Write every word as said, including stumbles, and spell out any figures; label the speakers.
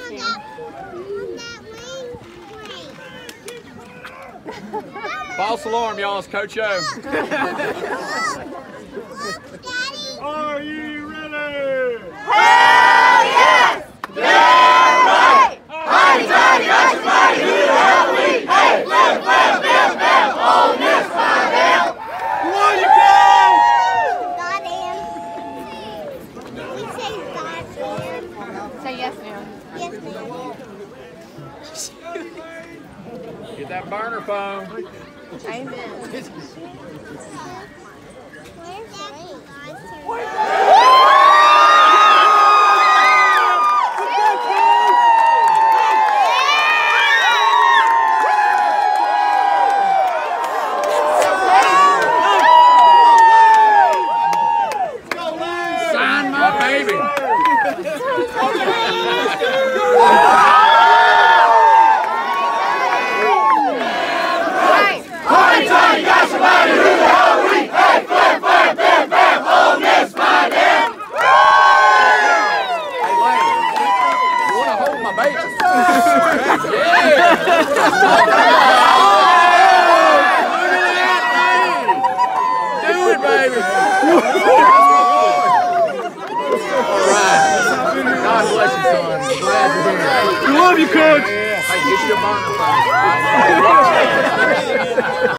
Speaker 1: False alarm, y'all. It's Coach O.
Speaker 2: Are you ready?
Speaker 3: Hell yes! Yeah, right! Mighty, mighty, mighty, mighty, who the hell we? Hey, flip, flip, bam, bam, Ole Miss, my damn!
Speaker 2: Where you go?
Speaker 4: Goddamn. We say goddamn.
Speaker 3: Say yes, ma'am.
Speaker 4: Yes, ma'am.
Speaker 1: Get that burner phone.
Speaker 3: Amen.
Speaker 4: Where's
Speaker 1: Sign my baby.
Speaker 3: Party time, you got somebody who the hell we? Hey, flip, flip, bam, bam, Ole Miss, my damn!
Speaker 1: Hey, Lane, you want to hold my baby? Yeah. Do it, baby. All right. God bless you, son. Glad you're here.
Speaker 2: We love you, Coach.
Speaker 1: Hey, get your burner phone.